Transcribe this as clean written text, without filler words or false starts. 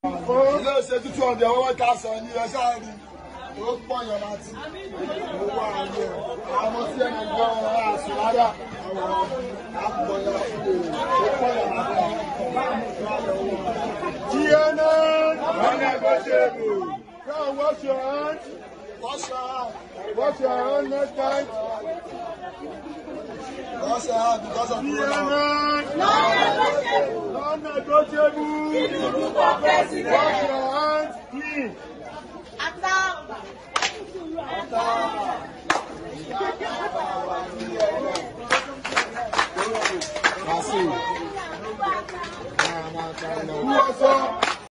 ilé ìṣètò 200 owó ká sọ ní ẹ̀ṣá rí ó pọ̀ yàn láti owó ààrẹ àwọn tí ẹni gbọ́ àṣù rárá àwọn àpọ̀yà ó pọ̀ yàn láti Tiana, unnegotiable. Come, wash your hands. Wash your hands. Wash your hands next time. Wash your hands because of Tiana. Non-negotiable. Wash your hands clean.